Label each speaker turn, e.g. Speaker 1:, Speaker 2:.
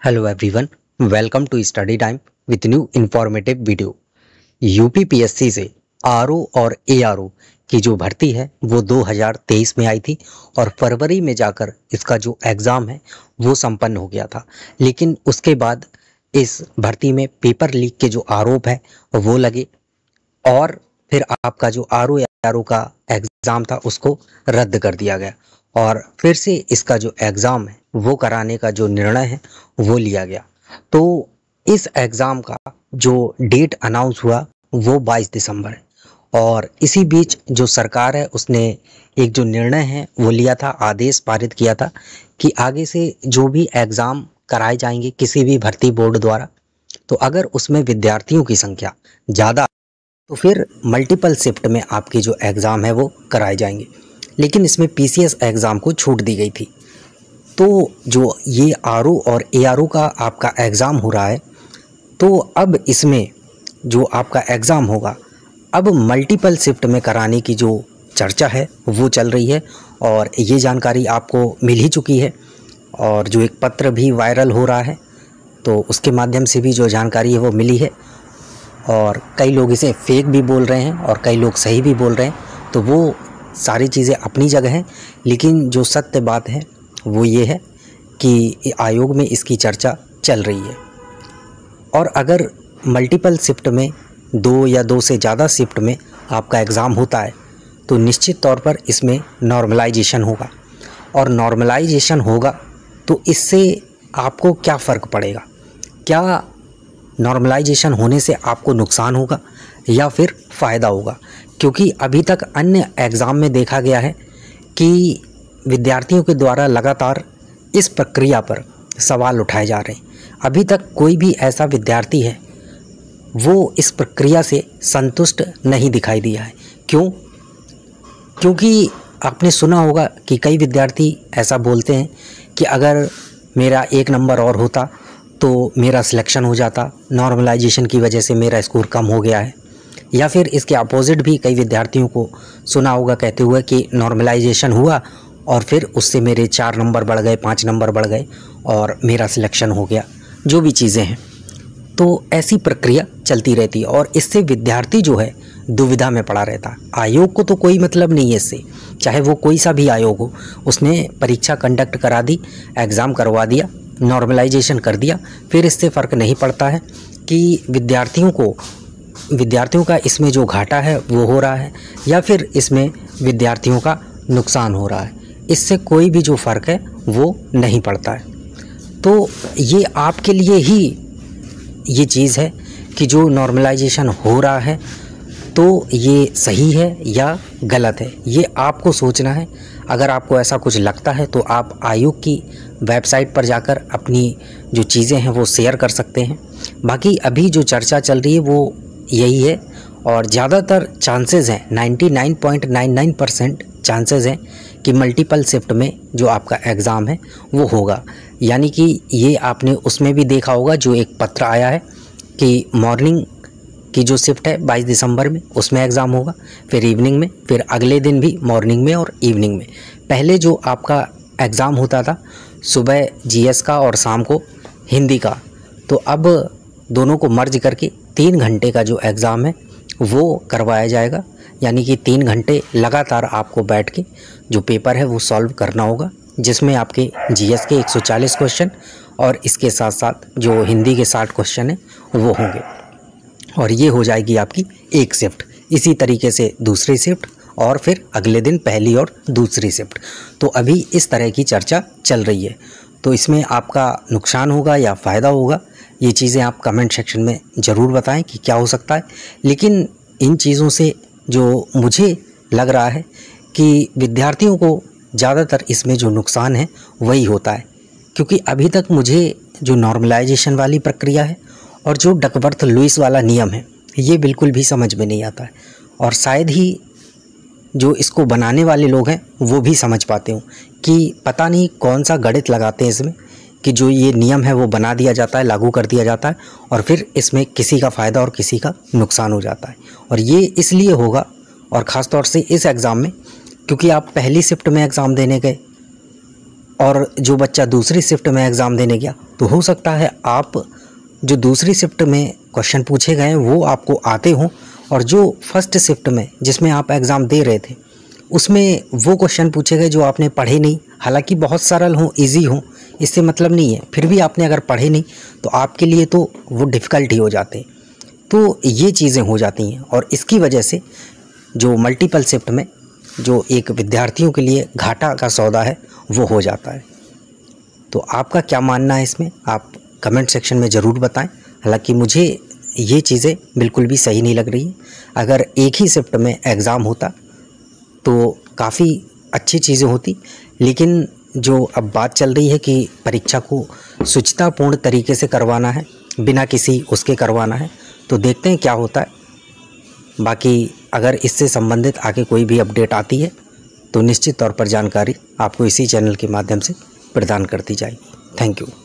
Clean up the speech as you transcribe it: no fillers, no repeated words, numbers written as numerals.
Speaker 1: Hello everyone, welcome to study time with new informative video. UPPSC से RO और ARO की जो भर्ती है वो 2023 में आई थी और फरवरी में जाकर इसका जो एग्ज़ाम है वो संपन्न हो गया था। लेकिन उसके बाद इस भर्ती में पेपर लीक के जो आरोप है वो लगे और फिर आपका जो आरओ एआरओ का एग्ज़ाम था उसको रद्द कर दिया गया और फिर से इसका जो एग्ज़ाम है वो कराने का जो निर्णय है वो लिया गया। तो इस एग्ज़ाम का जो डेट अनाउंस हुआ वो 22 दिसंबर है और इसी बीच जो सरकार है उसने एक जो निर्णय है वो लिया था, आदेश पारित किया था कि आगे से जो भी एग्ज़ाम कराए जाएंगे किसी भी भर्ती बोर्ड द्वारा, तो अगर उसमें विद्यार्थियों की संख्या ज़्यादा तो फिर मल्टीपल शिफ्ट में आपके जो एग्ज़ाम है वो कराए जाएंगे। लेकिन इसमें पीसीएस एग्ज़ाम को छूट दी गई थी। तो जो ये आरओ और एआरओ का आपका एग्ज़ाम हो रहा है, तो अब इसमें जो आपका एग्ज़ाम होगा अब मल्टीपल शिफ्ट में कराने की जो चर्चा है वो चल रही है और ये जानकारी आपको मिल ही चुकी है और जो एक पत्र भी वायरल हो रहा है तो उसके माध्यम से भी जो जानकारी है वो मिली है और कई लोग इसे फेक भी बोल रहे हैं और कई लोग सही भी बोल रहे हैं। तो वो सारी चीज़ें अपनी जगह हैं, लेकिन जो सत्य बात है वो ये है कि आयोग में इसकी चर्चा चल रही है। और अगर मल्टीपल शिफ्ट में दो या दो से ज़्यादा शिफ्ट में आपका एग्ज़ाम होता है तो निश्चित तौर पर इसमें नॉर्मलाइजेशन होगा और नॉर्मलाइजेशन होगा तो इससे आपको क्या फ़र्क पड़ेगा? क्या नॉर्मलाइजेशन होने से आपको नुकसान होगा या फिर फ़ायदा होगा? क्योंकि अभी तक अन्य एग्ज़ाम में देखा गया है कि विद्यार्थियों के द्वारा लगातार इस प्रक्रिया पर सवाल उठाए जा रहे हैं। अभी तक कोई भी ऐसा विद्यार्थी है वो इस प्रक्रिया से संतुष्ट नहीं दिखाई दिया है। क्यों? क्योंकि आपने सुना होगा कि कई विद्यार्थी ऐसा बोलते हैं कि अगर मेरा एक नंबर और होता तो मेरा सिलेक्शन हो जाता, नॉर्मलाइजेशन की वजह से मेरा स्कोर कम हो गया है। या फिर इसके अपोजिट भी कई विद्यार्थियों को सुना होगा कहते हुए कि नॉर्मलाइजेशन हुआ और फिर उससे मेरे 4 नंबर बढ़ गए, 5 नंबर बढ़ गए और मेरा सिलेक्शन हो गया। जो भी चीज़ें हैं, तो ऐसी प्रक्रिया चलती रहती है और इससे विद्यार्थी जो है दुविधा में पड़ा रहता है। आयोग को तो कोई मतलब नहीं है इससे, चाहे वो कोई सा भी आयोग हो, उसने परीक्षा कंडक्ट करा दी, एग्ज़ाम करवा दिया, नॉर्मलाइजेशन कर दिया, फिर इससे फ़र्क नहीं पड़ता है कि विद्यार्थियों का इसमें जो घाटा है वो हो रहा है या फिर इसमें विद्यार्थियों का नुकसान हो रहा है। इससे कोई भी जो फ़र्क है वो नहीं पड़ता है। तो ये आपके लिए ही ये चीज़ है कि जो नॉर्मलाइजेशन हो रहा है तो ये सही है या गलत है, ये आपको सोचना है। अगर आपको ऐसा कुछ लगता है तो आप आयोग की वेबसाइट पर जाकर अपनी जो चीज़ें हैं वो शेयर कर सकते हैं। बाकी अभी जो चर्चा चल रही है वो यही है और ज़्यादातर चांसेस हैं, 99.99% चांसेस हैं कि मल्टीपल शिफ्ट में जो आपका एग्ज़ाम है वो होगा। यानी कि ये आपने उसमें भी देखा होगा जो एक पत्र आया है कि मॉर्निंग की जो शिफ्ट है 22 दिसंबर में उसमें एग्ज़ाम होगा, फिर इवनिंग में, फिर अगले दिन भी मॉर्निंग में और इवनिंग में। पहले जो आपका एग्ज़ाम होता था सुबह जीएस का और शाम को हिंदी का, तो अब दोनों को मर्ज करके 3 घंटे का जो एग्ज़ाम है वो करवाया जाएगा। यानी कि 3 घंटे लगातार आपको बैठ के जो पेपर है वो सॉल्व करना होगा, जिसमें आपके जीएस के 140 क्वेश्चन और इसके साथ साथ जो हिंदी के 60 क्वेश्चन हैं वो होंगे और ये हो जाएगी आपकी एक शिफ्ट। इसी तरीके से दूसरी शिफ्ट और फिर अगले दिन पहली और दूसरी शिफ्ट। तो अभी इस तरह की चर्चा चल रही है। तो इसमें आपका नुकसान होगा या फ़ायदा होगा, ये चीज़ें आप कमेंट सेक्शन में ज़रूर बताएं कि क्या हो सकता है। लेकिन इन चीज़ों से जो मुझे लग रहा है कि विद्यार्थियों को ज़्यादातर इसमें जो नुकसान है वही होता है, क्योंकि अभी तक मुझे जो नॉर्मलाइजेशन वाली प्रक्रिया है और जो डकवर्थ लुईस वाला नियम है ये बिल्कुल भी समझ में नहीं आता है और शायद ही जो इसको बनाने वाले लोग हैं वो भी समझ पाते हो कि पता नहीं कौन सा गणित लगाते हैं इसमें कि जो ये नियम है वो बना दिया जाता है, लागू कर दिया जाता है और फिर इसमें किसी का फ़ायदा और किसी का नुकसान हो जाता है। और ये इसलिए होगा और ख़ास तौर से इस एग्ज़ाम में क्योंकि आप पहली शिफ्ट में एग्ज़ाम देने गए और जो बच्चा दूसरी शिफ्ट में एग्ज़ाम देने गया, तो हो सकता है आप जो दूसरी शिफ्ट में क्वेश्चन पूछे गए वो आपको आते हों, और जो फर्स्ट शिफ्ट में जिसमें आप एग्ज़ाम दे रहे थे उसमें वो क्वेश्चन पूछे गए जो आपने पढ़े नहीं। हालांकि बहुत सरल हों, इजी हों, इससे मतलब नहीं है, फिर भी आपने अगर पढ़े नहीं तो आपके लिए तो वो डिफ़िकल्ट ही हो जाते हैं। तो ये चीज़ें हो जाती हैं, और इसकी वजह से जो मल्टीपल शिफ्ट में जो एक विद्यार्थियों के लिए घाटा का सौदा है वो हो जाता है। तो आपका क्या मानना है इसमें, आप कमेंट सेक्शन में ज़रूर बताएं। हालांकि मुझे ये चीज़ें बिल्कुल भी सही नहीं लग रही है। अगर एक ही शिफ्ट में एग्ज़ाम होता तो काफ़ी अच्छी चीज़ें होती, लेकिन जो अब बात चल रही है कि परीक्षा को शुचितापूर्ण तरीके से करवाना है, बिना किसी उसके करवाना है, तो देखते हैं क्या होता है। बाकी अगर इससे संबंधित आगे कोई भी अपडेट आती है तो निश्चित तौर पर जानकारी आपको इसी चैनल के माध्यम से प्रदान करती जाएगी। Thank you.